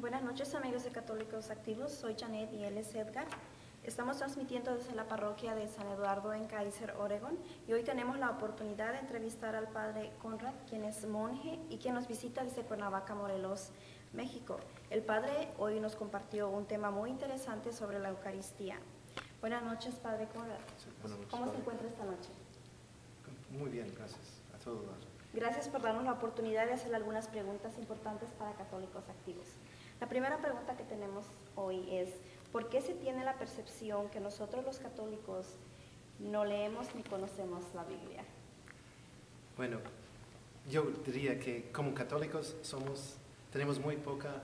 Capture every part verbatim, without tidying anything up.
Buenas noches, amigos de Católicos Activos. Soy Janet y él es Edgar. Estamos transmitiendo desde la parroquia de San Eduardo en Kaiser, Oregon, y hoy tenemos la oportunidad de entrevistar al padre Conrad, quien es monje y quien nos visita desde Cuernavaca, Morelos, México. El padre hoy nos compartió un tema muy interesante sobre la Eucaristía. Buenas noches, padre Conrad. Sí, buenas noches, ¿Cómo padre. se encuentra esta noche? Muy bien, gracias. A todos. Gracias por darnos la oportunidad de hacer algunas preguntas importantes para Católicos Activos. La primera pregunta que tenemos hoy es, ¿por qué se tiene la percepción que nosotros los católicos no leemos ni conocemos la Biblia? Bueno, yo diría que como católicos somos, tenemos muy poca,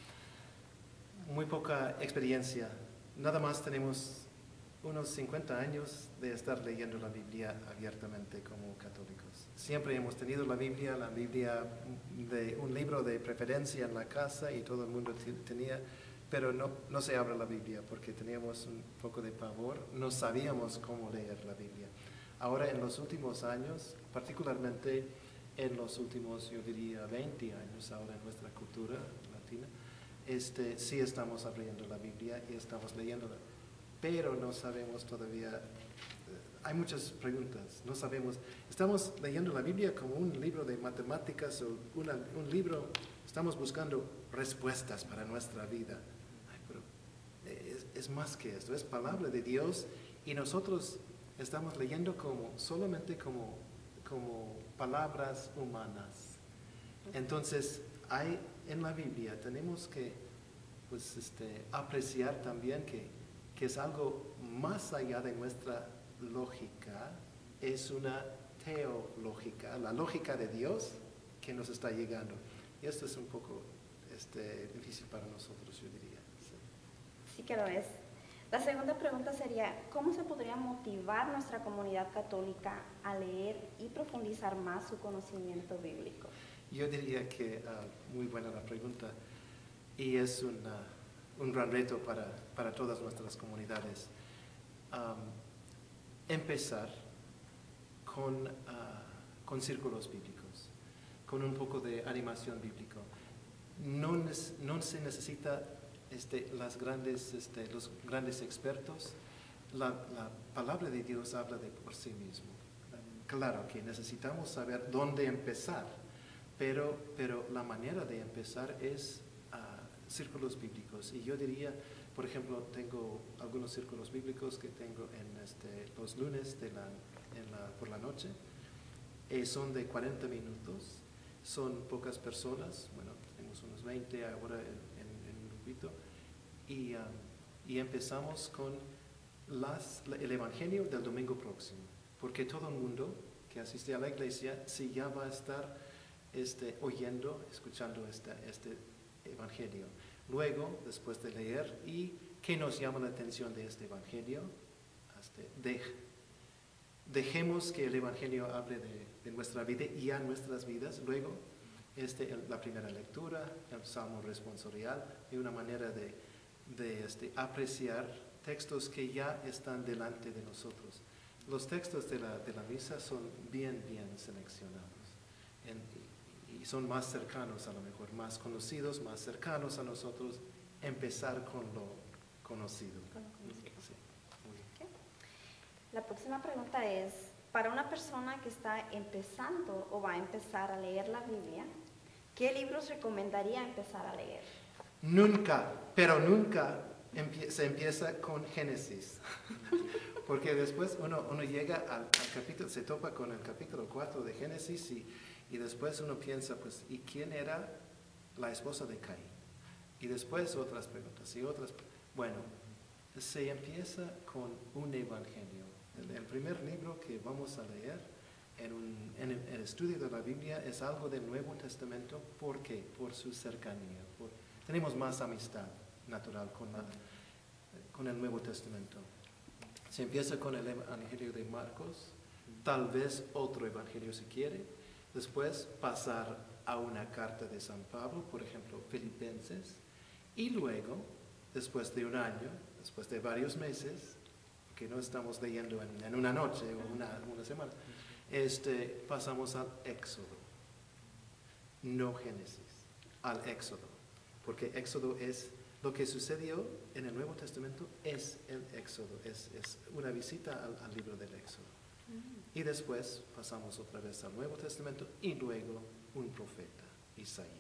muy poca experiencia. Nada más tenemos unos cincuenta años de estar leyendo la Biblia abiertamente como católicos. Siempre hemos tenido la Biblia, la Biblia de un libro de preferencia en la casa y todo el mundo tenía, pero no, no se abre la Biblia porque teníamos un poco de pavor, no sabíamos cómo leer la Biblia. Ahora en los últimos años, particularmente en los últimos, yo diría, veinte años ahora en nuestra cultura latina, este, sí estamos abriendo la Biblia y estamos leyéndola. Pero no sabemos todavía, eh, hay muchas preguntas, no sabemos, estamos leyendo la Biblia como un libro de matemáticas o una, un libro, estamos buscando respuestas para nuestra vida. Ay, pero es, es más que esto, es palabra de Dios y nosotros estamos leyendo como, solamente como, como palabras humanas. Entonces, hay, en la Biblia tenemos que pues, este, apreciar también que que es algo más allá de nuestra lógica, es una teológica, la lógica de Dios que nos está llegando. Y esto es un poco este, difícil para nosotros, yo diría. Sí. Sí que lo es. La segunda pregunta sería, ¿cómo se podría motivar nuestra comunidad católica a leer y profundizar más su conocimiento bíblico? Yo diría que uh, muy buena la pregunta y es una... un gran reto para, para todas nuestras comunidades. Um, empezar con, uh, con círculos bíblicos, con un poco de animación bíblica. No, no se necesita este, las grandes, este, los grandes expertos. La, la palabra de Dios habla de por sí mismo. Claro que necesitamos saber dónde empezar, pero, pero la manera de empezar es círculos bíblicos. Y yo diría, por ejemplo, tengo algunos círculos bíblicos que tengo en este, los lunes de la, en la, por la noche. Eh, son de cuarenta minutos, son pocas personas, bueno, tenemos unos veinte ahora en, en, en un grupito. Y, um, y empezamos con las, el Evangelio del domingo próximo, porque todo el mundo que asiste a la iglesia, si ya va a estar este, oyendo, escuchando esta, este Evangelio. Luego, después de leer, ¿y qué nos llama la atención de este Evangelio? Este, de, dejemos que el Evangelio hable de, de nuestra vida y a nuestras vidas. Luego, este, el, la primera lectura, el Salmo responsorial, y una manera de, de este, apreciar textos que ya están delante de nosotros. Los textos de la, de la misa son bien, bien seleccionados. En, y son más cercanos a lo mejor, más conocidos, más cercanos a nosotros, empezar con lo conocido. Con lo conocido. Sí. Okay. La próxima pregunta es, para una persona que está empezando o va a empezar a leer la Biblia, ¿qué libros recomendaría empezar a leer? Nunca, pero nunca empie- se empieza con Génesis. Porque después uno, uno llega al, al capítulo, se topa con el capítulo cuatro de Génesis y Y después uno piensa, pues, ¿y quién era la esposa de Caín? Y después otras preguntas y otras. Bueno, se empieza con un evangelio. El, el primer libro que vamos a leer en, un, en el estudio de la Biblia es algo del Nuevo Testamento. ¿Por qué? Por su cercanía. Por, tenemos más amistad natural con, la, con el Nuevo Testamento. Se empieza con el evangelio de Marcos, tal vez otro evangelio si quiere. Después pasar a una carta de San Pablo, por ejemplo, Filipenses, y luego, después de un año, después de varios meses, que no estamos leyendo en, en una noche o una, una semana, este, pasamos al Éxodo, no Génesis, al Éxodo. porque Éxodo es lo que sucedió en el Nuevo Testamento, es el Éxodo, es, es una visita al, al libro del Éxodo. Mm. Y después pasamos otra vez al Nuevo Testamento y luego un profeta, Isaías.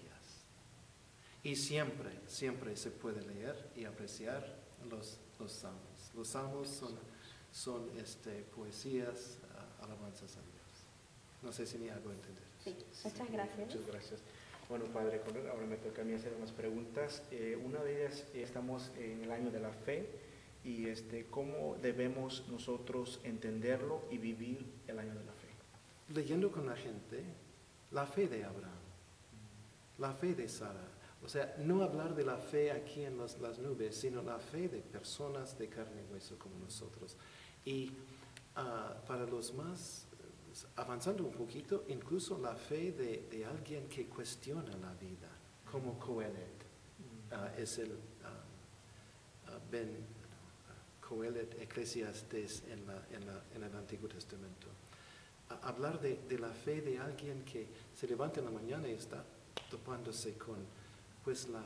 Y siempre, siempre se puede leer y apreciar los, los salmos. Los salmos son, son este, poesías, uh, alabanzas a Dios. No sé si me hago entender. Sí, muchas gracias. Muchas gracias. Bueno, Padre Conrad, ahora me toca a mí hacer unas preguntas. Eh, una de ellas, eh, estamos en el año de la fe y este, ¿cómo debemos nosotros entenderlo y vivir el año de la fe? Leyendo con la gente, la fe de Abraham, la fe de Sara. O sea, no hablar de la fe aquí en las, las nubes, sino la fe de personas de carne y hueso como nosotros. Y uh, para los más, avanzando un poquito, incluso la fe de, de alguien que cuestiona la vida, como Coelet, uh, es el uh, uh, Ben uh, Coelet Eclesiastes en, la, en, la, en el Antiguo Testamento. Uh, hablar de, de la fe de alguien que se levanta en la mañana y está topándose con pues la,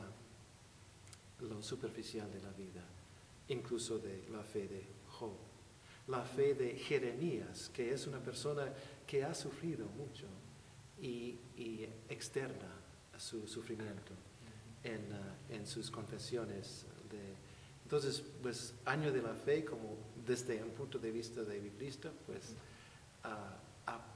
lo superficial de la vida, incluso de la fe de Job, la fe de Jeremías, que es una persona que ha sufrido mucho y, y externa su sufrimiento en, uh, en sus confesiones. De, entonces, pues, año de la fe, como desde un punto de vista de biblista, pues, uh, a,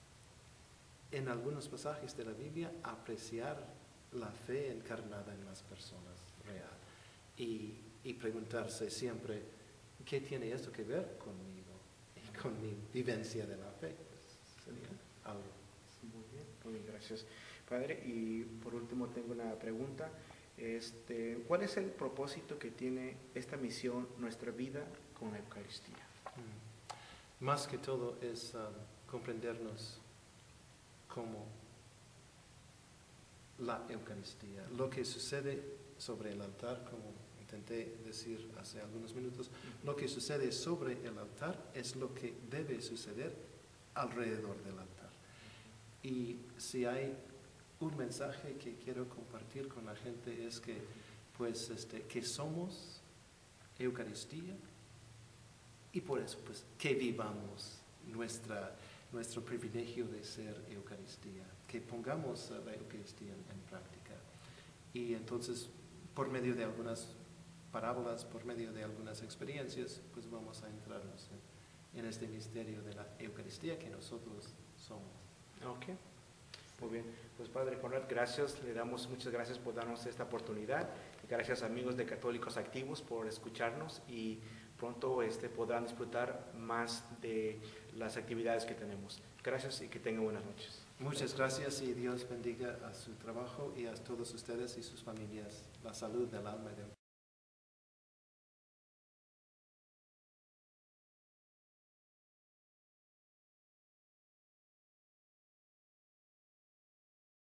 en algunos pasajes de la Biblia, apreciar la fe encarnada en las personas real y, y preguntarse siempre, ¿qué tiene esto que ver conmigo y con mi vivencia de la fe? Pues sería algo. Muy bien, muy bien, gracias, Padre. Y por último tengo una pregunta. Este, ¿cuál es el propósito que tiene esta misión, nuestra vida, con la Eucaristía? Mm. Más que todo es um, comprendernos como la Eucaristía, lo que sucede sobre el altar, como intenté decir hace algunos minutos, lo que sucede sobre el altar es lo que debe suceder alrededor del altar. Y si hay un mensaje que quiero compartir con la gente es que, pues, este, que somos Eucaristía y por eso, pues, que vivamos nuestra nuestro privilegio de ser Eucaristía, que pongamos la Eucaristía en, en práctica. Y entonces, por medio de algunas parábolas, por medio de algunas experiencias, pues vamos a entrarnos en, en este misterio de la Eucaristía que nosotros somos. Ok, muy bien. Pues Padre Conrad, gracias, le damos muchas gracias por darnos esta oportunidad. Gracias amigos de Católicos Activos por escucharnos y pronto este, podrán disfrutar más de las actividades que tenemos. Gracias y que tengan buenas noches. Muchas gracias y Dios bendiga a su trabajo y a todos ustedes y sus familias, la salud del alma y del